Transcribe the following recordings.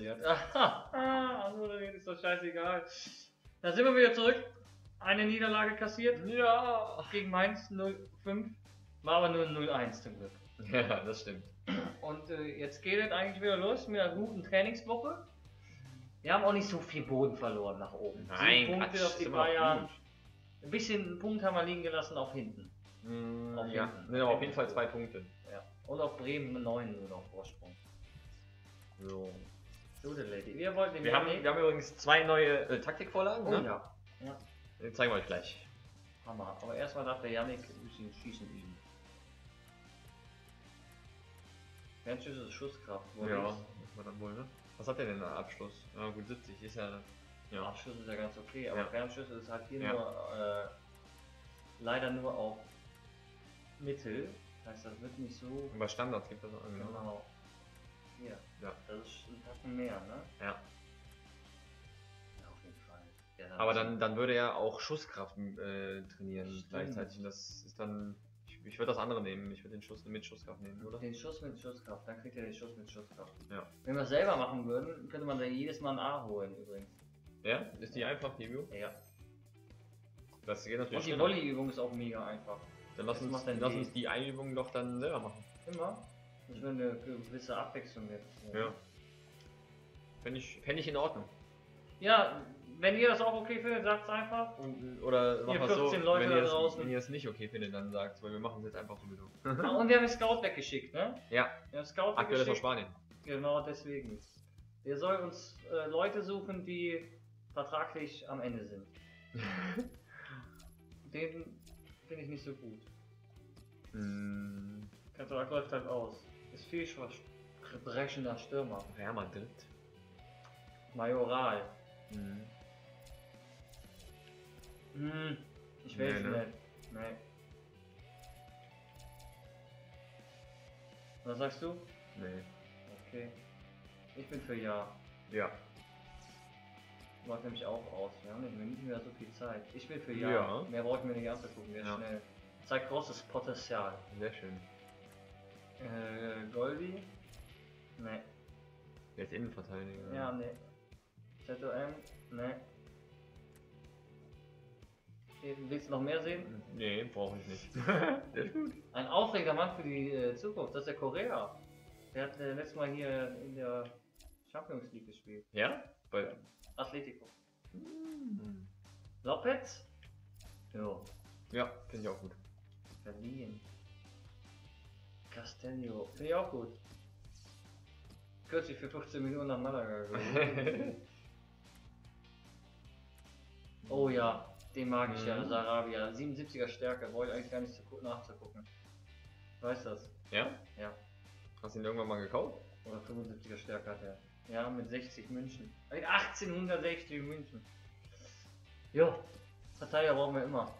kassiert. Anmoderiert ist doch scheißegal. Da sind wir wieder zurück. Eine Niederlage kassiert. Ja. Gegen Mainz 0-5. War aber nur 0-1 zum Glück. Ja, das stimmt. Und jetzt geht es eigentlich wieder los mit einer guten Trainingswoche. Wir haben auch nicht so viel Boden verloren nach oben. Nein, 7 Punkte Quatsch, auf die sind wir doch Bayern. gut. Ein bisschen einen Punkt haben wir liegen gelassen auf hinten. Auf Ja, hinten. ne, aber auf jeden Fall 2 Punkte. Ja. Und auf Bremen 9 nur noch Vorsprung. So. So, der Lady. Wir wollten Wir haben übrigens 2 neue Taktikvorlagen. Oh Ne? ja. Ja. Die zeigen wir euch gleich. Hammer. Aber erstmal darf der Yannick ein bisschen schießen üben. Fernschüsse ist Schusskraft. Ja, muss man dann wohl, ne? Was hat der denn an Abschluss? Ja, gut, 70 ist ja. Ja. Abschluss ist ja ganz okay, aber Ja. Fernschüsse ist halt hier Ja. nur leider nur auf Mittel. Das heißt, das wird nicht so. Über Standards gibt es auch irgendwie. Genau. Hier. Ja. Das ist ein Tacken mehr, ne? Ja. Ja, auf jeden Fall. Ja, Aber dann würde er auch Schusskraft trainieren Stimmt. gleichzeitig. Und das ist dann. Ich würde das andere nehmen. Ich würde den Schuss mit Schusskraft nehmen, oder? Den Schuss mit Schusskraft, dann kriegt er den Schuss mit Schusskraft. Ja. Wenn wir es selber machen würden, könnte man da jedes Mal ein A holen übrigens. Ja? Ist die einfach, die Übung? Ja. Das geht natürlich Und die schneller. Volley-Übung ist auch mega einfach. Dann lass Was uns, macht denn lass die? uns die Einübung doch dann selber machen. Immer. Ich will eine gewisse Abwechslung jetzt. Ja. Fände ich in Ordnung. Ja, wenn ihr das auch okay findet, sagt's einfach. Oder machen wir es so, 14 Leute wenn da ihr es- draußen. wenn ihr es nicht okay findet, dann sagt weil wir machen es jetzt einfach sowieso. Ah, und wir haben den Scout weggeschickt, ne? Ja, Wir haben Scout aktuell ist aus weggeschickt. Spanien. Genau deswegen. Der soll uns Leute suchen, die vertraglich am Ende sind. Den finde ich nicht so gut. Vertrag läuft halt aus. Ist viel brechender Stürmer. Real Madrid. Majoral. Ich will es Nee, ne? nicht. Nee. Was sagst du? Nee. Okay. Ich bin für Ja. Ja. Macht nämlich auch aus. Wir haben nicht mehr so viel Zeit. Ich bin für Ja. Ja. Mehr brauchen wir nicht anzugucken. Wir Ja. schnell. Zeigt großes Potenzial. Sehr schön. Goldi? Nee. Der ist Innenverteidiger. Ja, nee. ZOM? Nee. Willst du noch mehr sehen? Nee, brauche ich nicht. Der ist gut. Ein aufregender Mann für die Zukunft, das ist der Korea. Der hat letztes Mal hier in der Champions League gespielt. Ja? Bei. Atletico. Lopez? Jo. Ja, finde ich auch gut. Berlin. Castello. Finde ich auch gut. Kürzlich für 15 Millionen nach Malaga gegangen. Oh ja, den mag ich ja, Sarabia. 77er Stärke, wollte eigentlich gar nicht nachzugucken. Weißt du das? Ja? Ja. Hast du ihn irgendwann mal gekauft? Oder 75er Stärke hat er. Ja, mit 60 München. Mit 1860 München. Jo, Verteidiger brauchen wir immer.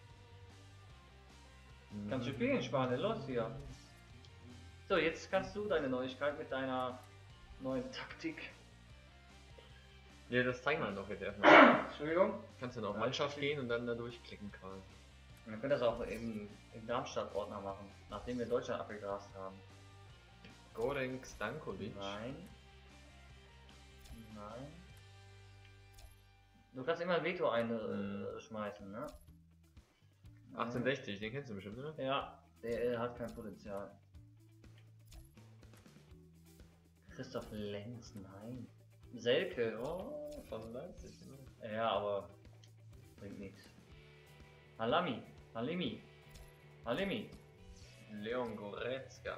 Kannst du spielen, Spanien, los hier. So, jetzt kannst du deine Neuigkeit mit deiner neuen Taktik. Ja, das zeigen wir doch jetzt erstmal. Entschuldigung. Kannst dann auf Ja, Mannschaft gehen und dann da durchklicken quasi. Wir können das auch im Darmstadt-Ordner machen, nachdem wir Deutschland abgegrast haben. Gorenk Stankovic. Nein. Nein. Du kannst immer ein Veto einschmeißen, ne? 1860, den kennst du bestimmt, oder? Ja, der hat kein Potenzial. Christoph Lenz, nein. Selke, oh. Von Leipzig, ne? Ja, aber bringt nichts. Halimi. Leon Goretzka.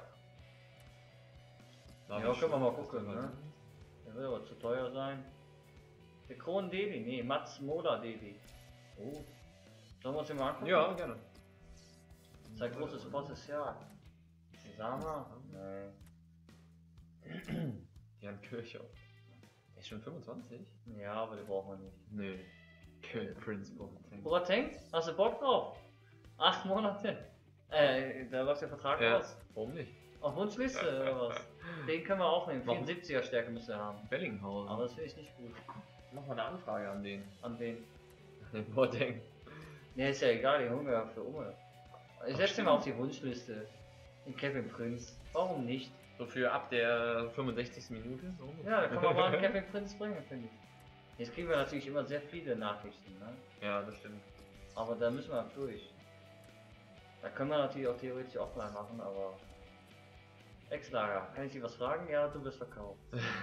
Ja, können wir mal gucken, ne? Der wird aber zu teuer sein. Der Kron Devi, nee, Mats Mola Devi. Oh. Sollen wir uns den mal angucken? Ja, gerne. Zeigt großes Potenzial. Sama? Nee. Jan Kirchhoff. Der ist schon 25? Ja, aber den brauchen wir nicht. Nee. Prince Boateng. Boateng? Hast du Bock drauf? 8 Monate. Da läuft der Vertrag Ja, aus. warum nicht? Auf Wunschliste oder was? Den können wir aufnehmen. Warum? 74er Stärke müsste er haben. Bellinghausen. Aber das finde ich nicht gut. Mach mal eine Anfrage an den. An wen? Den Boateng. Ne, ist ja egal, den holen wir ja für Umme. Ich setze ihn mal auf die Wunschliste. Den Kevin Prinz. Warum nicht? So für ab der 65. Minute. So. Ja, da kann man mal einen Kevin Prince bringen, finde ich. Jetzt kriegen wir natürlich immer sehr viele Nachrichten, ne? Ja, das stimmt. Aber da müssen wir durch. Da können wir natürlich auch theoretisch offline machen, aber... Ex-Lager, kann ich dir was fragen? Ja, du wirst verkauft.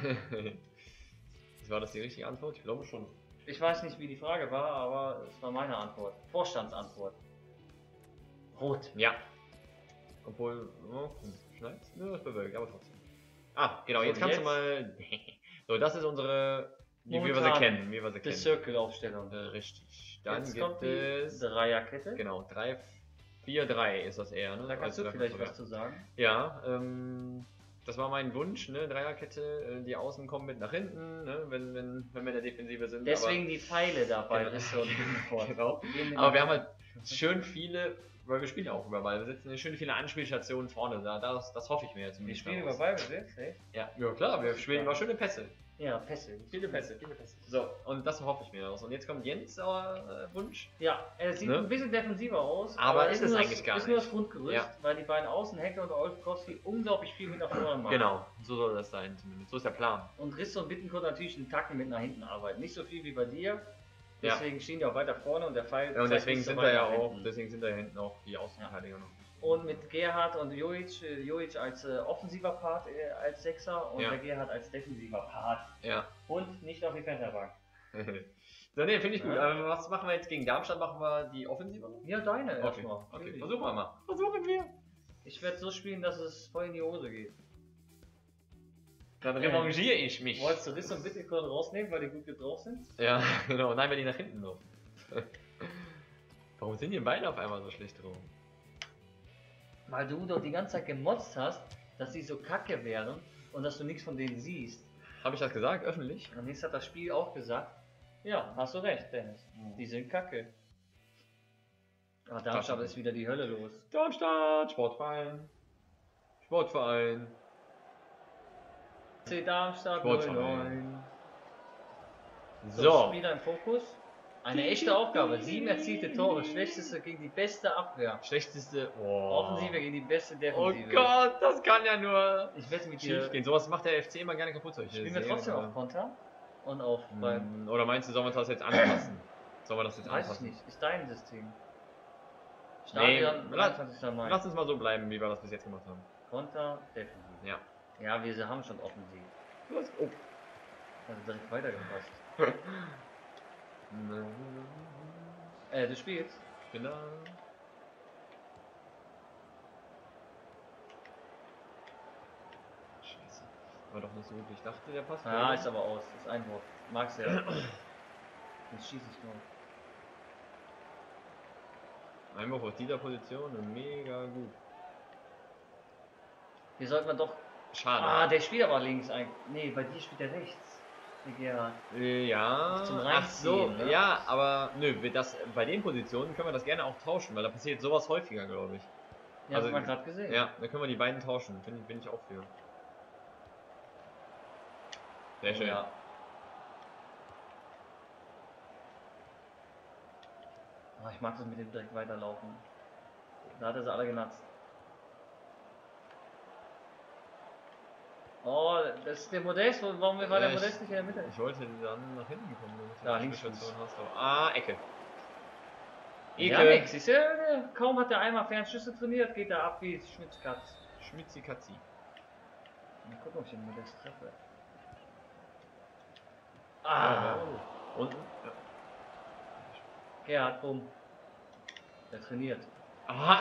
War das die richtige Antwort? Ich glaube schon. Ich weiß nicht, wie die Frage war, aber es war meine Antwort. Vorstandsantwort. Rot. Ja. Obwohl, oh, schneit? Ja, das bewölkt, aber trotzdem. Ah, genau, So, jetzt kannst du jetzt? mal. So, das ist unsere. Wie wir sie Momentan kennen. Wie wir sie Die kennen. Circle-Aufstellung. Richtig. Dann Jetzt gibt kommt die es. Dreierkette. Genau, 3, 4, 3 ist das eher, ne? Da kannst du Als vielleicht Referenz. was zu sagen. Ja, das war mein Wunsch, ne? Dreierkette, die Außen kommen mit nach hinten, ne? wenn wir in der Defensive sind. Deswegen die Pfeile dabei. Genau. Ist so ein Genau. Aber wir haben halt schön viele, weil wir spielen ja auch über Ballbesitz, schön viele Anspielstationen vorne. Das hoffe ich mir jetzt. Wir spielen über Ballbesitz, echt? Ja, ja klar, wir spielen immer schöne Pässe. Ja, Pässe. Viele Pässe. So, und das hoffe ich mir aus. Und jetzt kommt Jens Wunsch. Ja, er sieht Ne? ein bisschen defensiver aus. Aber ist es nur eigentlich gar Ist nur nicht. das Grundgerüst, Ja. weil die beiden Außen, Hecke und Olfkowski, unglaublich viel mit nach vorne machen. Genau, so soll das sein zumindest. So ist der Plan. Und Risso und Bittencourt natürlich einen Tacken mit nach hinten arbeiten. Nicht so viel wie bei dir. Ja. Deswegen stehen die auch weiter vorne und der Pfeil. Ja, und zeigt deswegen nicht so sind weit da ja nach auch, hinten. deswegen sind da hinten auch die Außenverteidiger noch. Und mit Gerhard und Jojic als offensiver Part als Sechser und Ja. der Gerhard als defensiver Part. Ja. Und nicht auf die Fensterbank. So, ne, finde ich gut. Ja. Aber was machen wir jetzt gegen Darmstadt? Machen wir die Offensive? Ja, deine Okay, erstmal. okay. Natürlich. Versuchen wir mal. Versuchen wir. Ich werde so spielen, dass es voll in die Hose geht. Dann revanchiere ich mich. Wolltest du Risso und Bittencourt rausnehmen, weil die gut drauf sind? Ja, genau. Nein, weil die nach hinten laufen. Warum sind die beide auf einmal so schlecht drauf? Weil du doch die ganze Zeit gemotzt hast, dass sie so kacke wären und dass du nichts von denen siehst. Habe ich das gesagt, öffentlich? Und jetzt hat das Spiel auch gesagt, ja, hast du recht, Dennis. Die sind kacke. Aber Darmstadt ist wieder die Hölle los. Darmstadt, Sportverein. Sportverein. C Darmstadt Sportverein. 09. So. Spieler im Fokus. Eine echte Aufgabe. 7 erzielte Tore. Schlechteste gegen die beste Abwehr. Schlechteste. Oh. Offensive gegen die beste Oh Defensive. Gott, das kann ja nur Ich wette mit dir. schief gehen. Sowas macht der FC immer gerne kaputt. Solche Spielen wir trotzdem Serien, auf Konter und auf beim. Oder meinst du, sollen wir das jetzt anpassen? Sollen wir das jetzt Weiß ich anpassen? nicht. Ist dein System. Nee, Stadion, lass 23. Mai. uns mal so bleiben, wie wir das bis jetzt gemacht haben. Konter, Defensive. Ja. Ja, wir haben schon offensiv. Oh. Also direkt weitergepasst. Du spielst? Ich bin da. Scheiße. War doch nicht so gut, wie ich dachte, der passt. Ja, oder? ist aber aus. Ist Einwurf. Magst du ja. Jetzt schieße ich nur. Einwurf aus dieser Position und mega gut. Hier sollte man doch. Schade. Ah, der spielt aber links eigentlich. Nee, bei dir spielt er rechts. Der Gerhard. Ja, Zum ach so, Reinziehen, ne? ja, aber nö, bei den Positionen können wir das gerne auch tauschen, weil da passiert sowas häufiger, glaube ich. Ja, Also, hat man gerade gesehen. Ja, da können wir die beiden tauschen, bin ich auch für. Sehr schön. Ja. Ah, ich mag das mit dem direkt weiterlaufen. Da hat er sie alle genatzt. Oh, das ist der Modest. Warum war der Ja, Modest nicht in der Mitte? Ich wollte dann nach hinten kommen, damit du Ja, die links Situation hast. Aber, Ecke. Ja, nix. Siehst du, kaum hat er einmal Fernschüsse trainiert, geht er ab wie Schmitzkatz. Schmitzi-Katzi. Mal gucken, ob ich den Modest treffe. Ja, unten? Ja. Gerhard, bumm. Der trainiert. Ah,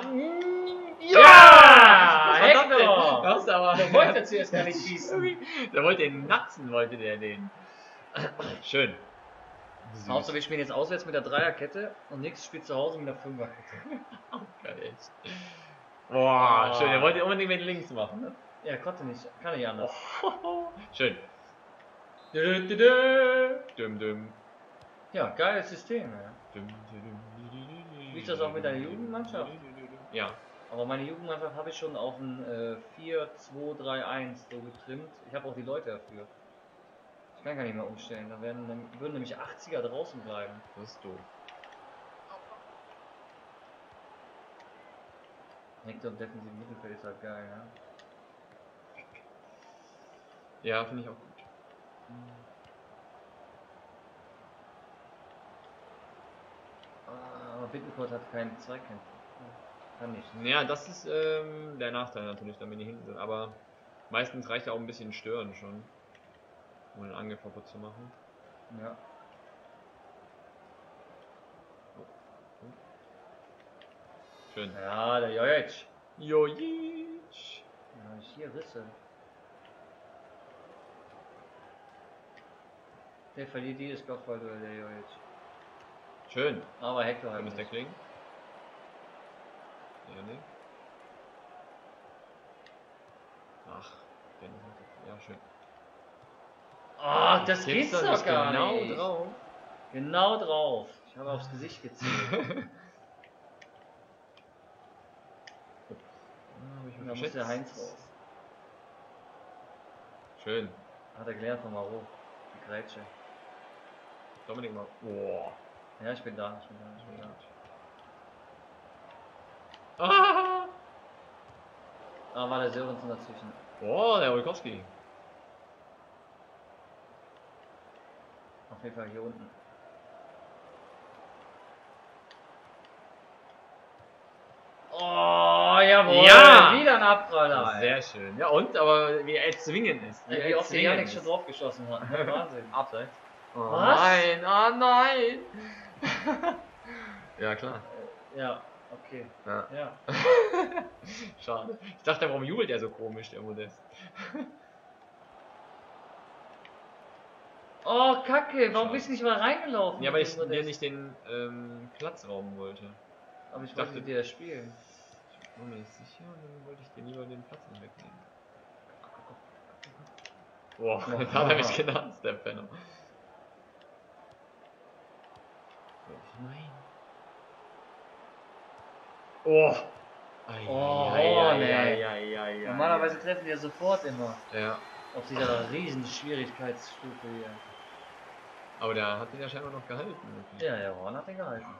Ja! Verdammt, Hector! das aber. Der wollte zuerst gar nicht schießen. Der wollte den Natzen, wollte der den. Schön. Außer wir spielen jetzt auswärts mit der Dreierkette und nix spielt zu Hause mit der Fünferkette. Geil. Boah, schön. Der wollte unbedingt mit links machen. Ne? Ja, konnte nicht. Kann nicht anders. Schön. Düm, düm. Ja, geiles System, ja. Düm, düm, Wie ist das auch mit deiner Jugendmannschaft? Ja. Aber meine Jugendmannschaft habe ich schon auf ein 4-2-3-1 so getrimmt. Ich habe auch die Leute dafür. Ich kann gar nicht mehr umstellen. Da würden nämlich 80er draußen bleiben. Das ist doof. Hector im defensiven Mittelfeld ist halt geil, ja. Ja, finde ich auch gut. Aber Bittencourt hat keinen Zweikämpfer. Kann nicht. Ja, das ist der Nachteil natürlich, wenn die hinten sind. Aber meistens reicht ja auch ein bisschen Stören schon, um den Angriff kaputt zu machen. Ja. Schön. Ja, der Jojic. Jojic. Ja, hier Risse. Der verliert jedes Kopfballduell, der Jojic. Schön. Aber Hector halt Kann es der nicht. klingen? Ja, ne? Ach, ja, schön. Oh, das Gibt's geht's da doch nicht gar genau nicht. drauf. Genau drauf. Ich habe aufs Gesicht gezielt. Da muss der Heinz raus. Schön. Hat er gelernt von Maro. Die Grätsche. Dominik mal. Boah. Ja, ich bin da. Ah! Ah, war der Sörensen dazwischen. Boah, der Olkowski. Auf jeden Fall hier unten. Oh, jawohl. Ja! Wieder ein Abpraller. Sehr schön. Ja, und? Aber wie erzwingend ist. Wie oft der Janik schon drauf geschossen hat. Wahnsinn. Abseits. Oh Was? nein, oh nein. Ja, klar. Ja, okay. Ja. Ja. Schade. Ich dachte, warum jubelt er so komisch, der Modest? Oh, Kacke. Warum Schade. bist du nicht mal reingelaufen? Ja, weil mit ich dem dir Modest? nicht den Platz rauben wollte. Aber ich ich wollte dachte- dir das spielen. Ich war mir nicht sicher und dann wollte ich dir lieber den Platz nicht wegnehmen. Boah, Oh. jetzt hat er mich genannt, der Penner. Oh nein. Oh! Nee. Normalerweise treffen die ja sofort immer. Ja, Auf dieser riesen Schwierigkeitsstufe hier. aber der hat den ja scheinbar noch gehalten. Wirklich. Ja, der Horn hat den gehalten.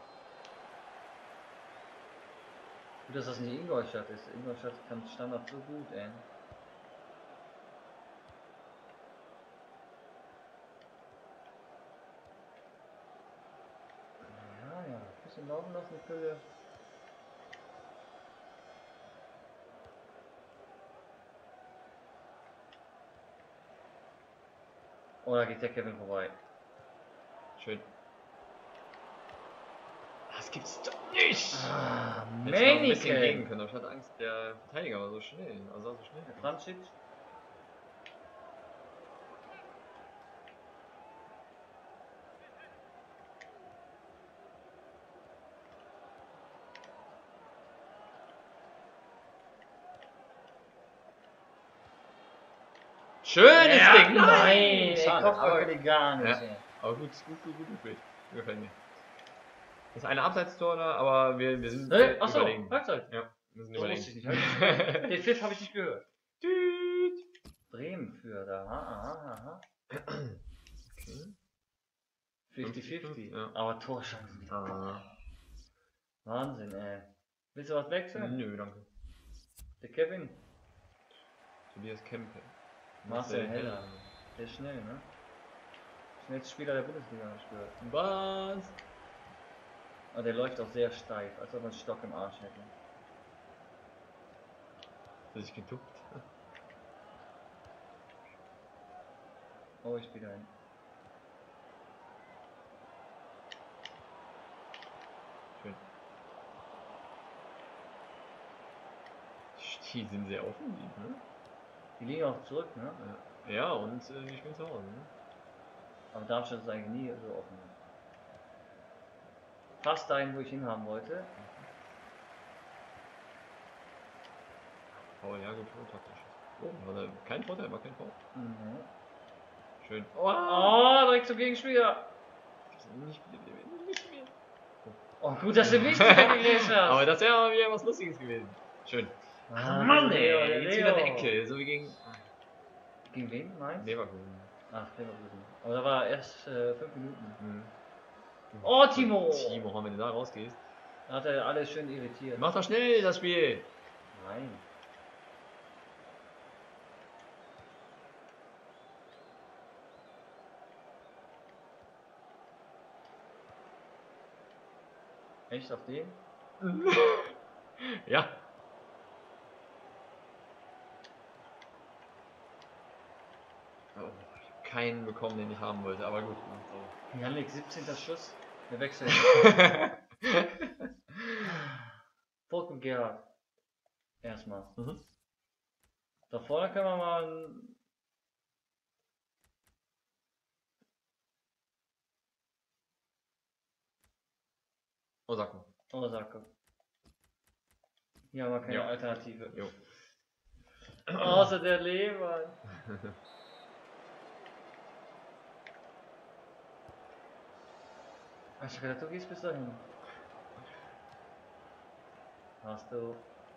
Gut, dass das nicht Ingolstadt ist. Ingolstadt kann Standard so gut, ey. Ja, ein bisschen laufen lassen, Fülle. Oh, da geht der Kevin vorbei. Schön. Das gibt's doch nicht! Ah, Hätte ich noch ein bisschen gehen Männchen! können, aber ich hatte Angst, der Verteidiger war so schnell. Also war so schnell. Franzic. Schönes Ding! Nein! Schade, Kopfball aber, kann ich gar nicht. Ja. aber gut gespielt. Gefällt mir. Das ist eine Abseitstor da, aber wir sind Achso, überlegen. Halbzeit. Ja, wir sind Das überlegen. wusste ich nicht. Den Pfiff habe ich nicht gehört. Tüt. Bremen führt da. Aha. Okay. 50-50. Ja. Aber Torchancen. Ah. Wahnsinn, ey. Willst du was wechseln? Nö, danke. Der Kevin. Tobias Kempe. Marcel Heller. Der ist schnell, ne? Schnellste Spieler der Bundesliga, habe ich gehört. Was? Aber der läuft auch sehr steif, als ob man einen Stock im Arsch hätte. Hat sich geduckt. Oh, ich spiele ein. Schön. Die sind sehr offensiv, ne? Die liegen auch zurück, ne? Ja, und die spielen zu Hause, ne? Aber Darmstadt ist eigentlich nie so offen. Fast dahin, wo ich hinhaben wollte. Oh ja, gut, taktisch. Oh, war da kein Vorteil, war kein Foul. Mhm. Schön. Oh, direkt zum Gegenspieler. Nicht mehr. Oh, gut, dass du nicht gegrätscht hast. Aber das wäre mal wieder was Lustiges gewesen. Schön. Ah, Mann, Leo, ey, jetzt wieder eine Ecke, so wie gegen Gegen wen, meinst du? Leverkusen. Ach, Leverkusen. Aber da war erst 5 Minuten. Mhm. Oh, Timo! Timo, wenn du da rausgehst. Da hat er alles schön irritiert. Mach doch schnell das Spiel! Nein. Echt auf den? Ja. Oh, ich hab keinen bekommen, den ich haben wollte, aber gut. So. Janik, 17. Schuss. Wir wechseln. Burg und Gerhard. Erstmal. Mhm. Da vorne können wir mal. Osako. Osaka. Hier haben wir keine Ja. Alternative. Jo. Außer der Lehmann. Ich hab gedacht, du gehst bis dahin. Hast du.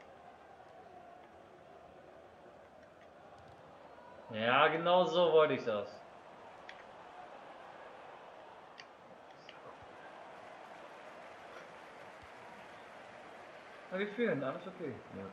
Ja, genau so wollte ich das. Aber wir führen, alles okay. Ja.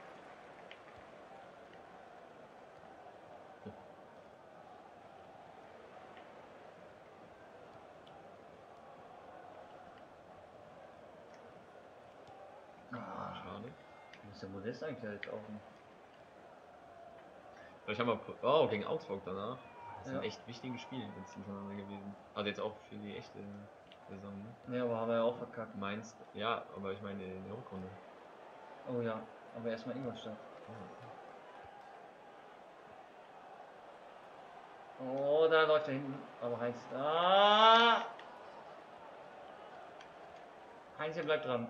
Ah, Schade. wo ist der Modest eigentlich jetzt auch nicht? Vielleicht haben wir. Oh, gegen Augsburg danach. Das sind Ja. echt wichtige Spiele jetzt hintereinander gewesen. Also jetzt auch für die echte Saison. Ne? Ja, aber haben wir ja auch verkackt. Mainz, ja, aber ich meine in der Rückrunde. Oh ja, aber erstmal Ingolstadt. Oh, da läuft er hinten. Aber Heinz. Ah! Heinz bleibt dran.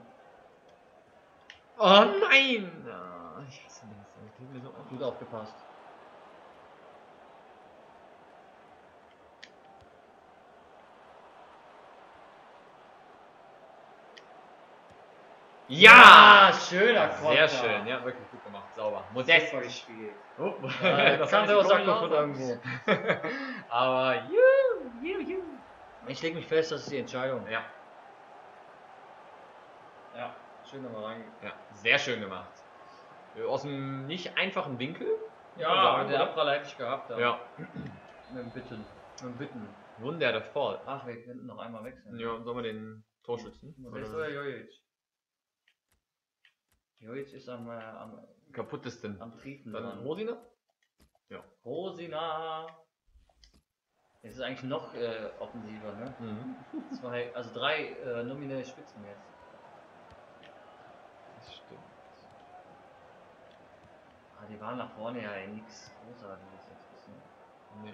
Oh nein! Ah, ich hasse das. Das tut mir so auf. Gut aufgepasst. Ja! Schöner Konter. Sehr schön, ja, wirklich gut gemacht. Sauber. Modest. Super gespielt. Oh, Das kam der Osako von irgendwo. Aber Ich leg mich fest, das ist die Entscheidung. ja, Ja, schön nochmal rein. ja, sehr schön gemacht. Aus einem nicht einfachen Winkel. muss man Ja, sagen, der oder? Abpraller hätte ich gehabt. Ja, Mit dem Bitten. Mit dem Bitten. Wunder der Fall. Ach, wir könnten noch einmal wechseln. Ja, sollen wir den Torschützen? Modest oder Jojic? Jojic ist am Kaputtesten. Triefen Dann dran. Rosina? Rosina. Es ist eigentlich noch offensiver, ne? Mhm. Also 3 nominelle Spitzen jetzt. Das stimmt. Ah, die waren nach vorne ja nichts Großartiges jetzt bisher. Nee.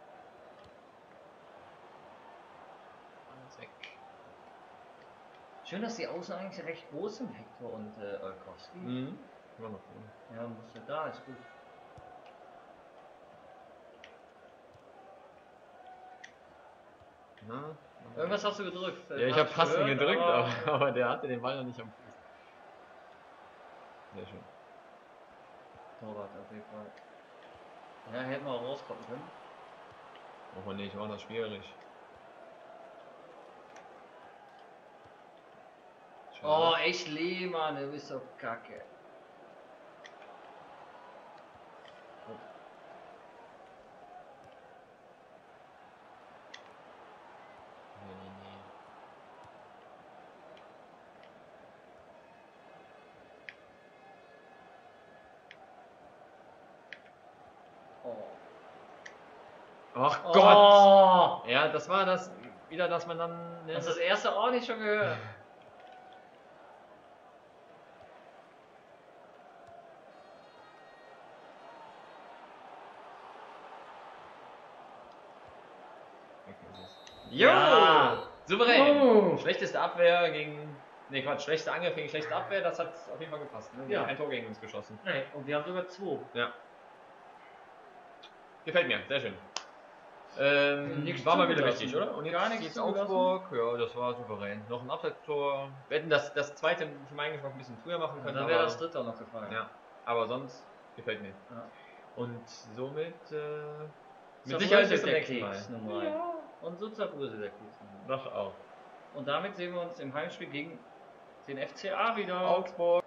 Alles weg. Schön, dass die Außen eigentlich recht groß sind, Hector und Olkowski. Mhm. War noch vorne. Ja, musste da, ist gut. Na, Irgendwas hast du gedrückt. ja, ich habe Passen gehört, gedrückt, aber der hatte den Ball noch nicht am Fuß. Sehr schön. Torwart auf jeden Fall. Ja, hätten wir auch rauskommen können. Oh nicht, war das schwierig. Schade. Oh, echt Lehmann, du bist doch kacke. Nee. Oh. Ach Gott! Oh, Ja, das war das wieder, dass man dann. Ne, hast du das erste auch nicht schon gehört? Jo! Ja. Souverän! Schlechteste Abwehr gegen. Ne, Quatsch, schlechtester Angriff gegen schlechte Abwehr, das hat auf jeden Fall gepasst. Ne? Wir Ja. haben kein Tor gegen uns geschossen. Nee, und wir haben sogar 2. Ja. Gefällt mir, sehr schön. Nichts War mal wieder zugelassen. wichtig, oder? Und jetzt, Gar nichts jetzt zugelassen. Augsburg, ja, das war souverän. Noch ein Abseitstor. Wir hätten das zweite für meinen Geschmack ein bisschen früher machen können. Dann wäre das dritte auch noch gefallen. Ja, aber sonst gefällt mir. Ja. Und somit mit Zerbröselt Sicherheit bis zum der nächsten Mal. Keks Nummer 1. Und so zerbröselt der Keks Nummer 1. Noch auch. Und damit sehen wir uns im Heimspiel gegen den FCA wieder. Augsburg.